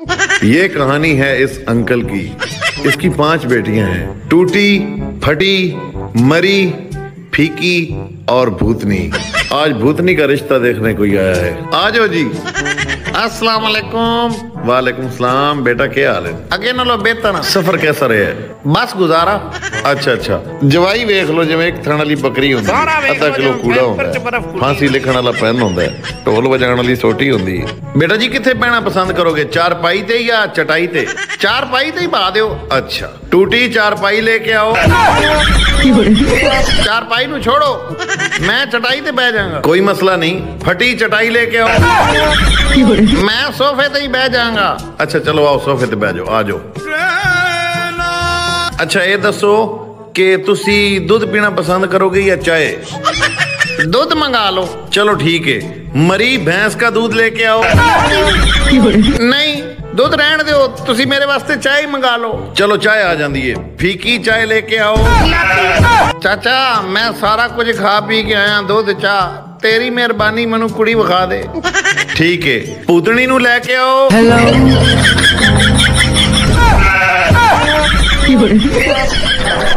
ये कहानी है इस अंकल की। इसकी 5 बेटियां हैं, टूटी, फटी, मरी, फीकी और भूतनी। आज भूतनी का रिश्ता देखने को ही आया है। आ जाओ जी। अस्सलाम वालेकुम। वालेकुम सलाम। बेटा क्या हाल है? अगे नालों बेहतर। सफर कैसा रहा है? बस गुजारा। अच्छा जवाई वेख लो, जिवें एक थण वाली बकरी होंदी, आधा किलो कूड़ा होंदा, फांसी लिखण वाला पेन होंदा, ढोल वजाण वाली सोटी होंदी। बेटा जी किथे पैना पसंद करोगे, चारपाई ते या चटाई ते? चारपाई ते ही बहा दिओ। अच्छा टूटी चारपाई लेके आओ। चारपाई नू छोड़ो, मैं चटाई ते बह जाऊंगा। कोई मसला नहीं, फटी चटाई लेके आओ, मैं सोफे ते ही बह जाऊंगा। अच्छा चलो आओ, सोफे ते बह जाओ, आ जाओ। अच्छा ये दसो कि तुसी दूध पीना पसंद करोगे या चाय? दूध मंगा लो। चलो ठीक है, मरी भैंस का दूध लेके आओ। नहीं दूध रहन दो, तुसी मेरे वास्ते चाय मंगा लो। चलो चाय आ जाती है, फीकी चाय लेके आओ। चाचा मैं सारा कुछ खा पी के आया, दूध चाह, तेरी मेहरबानी मैनू कुड़ी विखा दे। ठीक है, पूतनी नू लेके आओ। हेलो